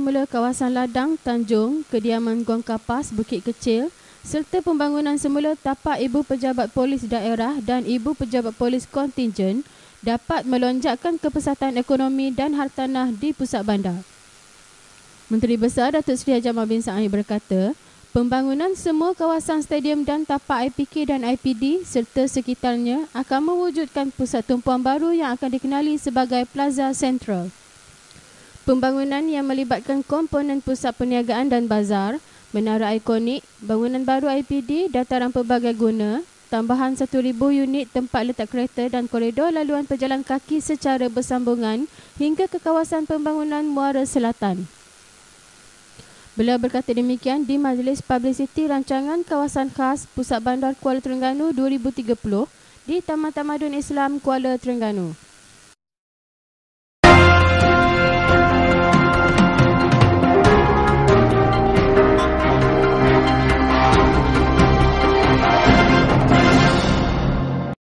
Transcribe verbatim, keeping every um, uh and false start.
semula kawasan Ladang, Tanjung, kediaman Gong Kapas, Bukit Kecil serta pembangunan semula tapak Ibu Pejabat Polis Daerah dan Ibu Pejabat Polis Kontingen dapat melonjakkan kepesatan ekonomi dan hartanah di pusat bandar. Menteri Besar Datuk Seri Jamal bin Sa'id berkata, pembangunan semua kawasan stadium dan tapak I P K dan I P D serta sekitarnya akan mewujudkan pusat tumpuan baru yang akan dikenali sebagai Plaza Central. Pembangunan yang melibatkan komponen pusat perniagaan dan bazar, menara ikonik, bangunan baru I P D, dataran pelbagai guna, tambahan satu ribu unit tempat letak kereta dan koridor laluan pejalan kaki secara bersambungan hingga ke kawasan pembangunan Muara Selatan. Beliau berkata demikian di Majlis Publicity Rancangan Kawasan Khas Pusat Bandar Kuala Terengganu dua ribu tiga puluh di Taman Tamadun Islam Kuala Terengganu.